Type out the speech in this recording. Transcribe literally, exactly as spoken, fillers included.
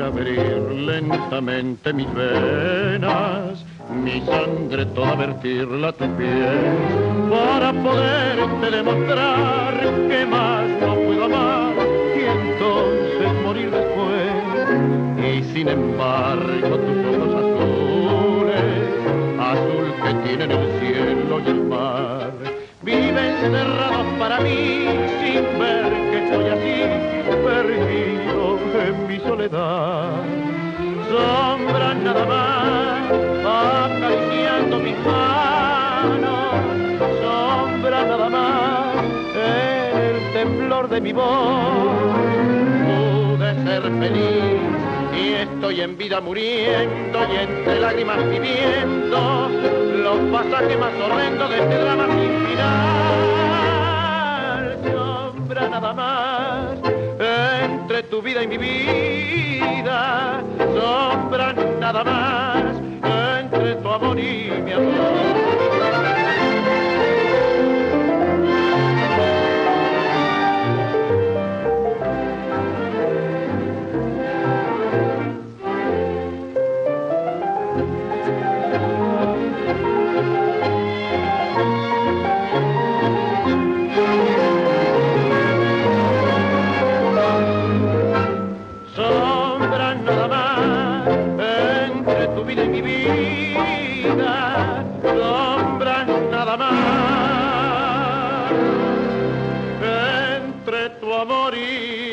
quisiera abrir lentamente mis venas, mi sangre toda vertirla a tu piel, para poderte demostrar que más no puedo amar y entonces morir después. Y sin embargo tus ojos azules, azul que tienen el cielo y el mar, viven cerrados para mí sin ver que estoy así, perdido en mi soledad. Sombras nada más, acariciando mis manos, sombra nada más, en el temblor de mi voz. Pude ser feliz y estoy en vida muriendo y entre lágrimas viviendo los pasajes más horrendos de este drama sin final. Sombra nada más entre tu vida y mi vida, sombra nada más entre tu amor y mi amor. Y mi vida, sombras nada más entre tu amor y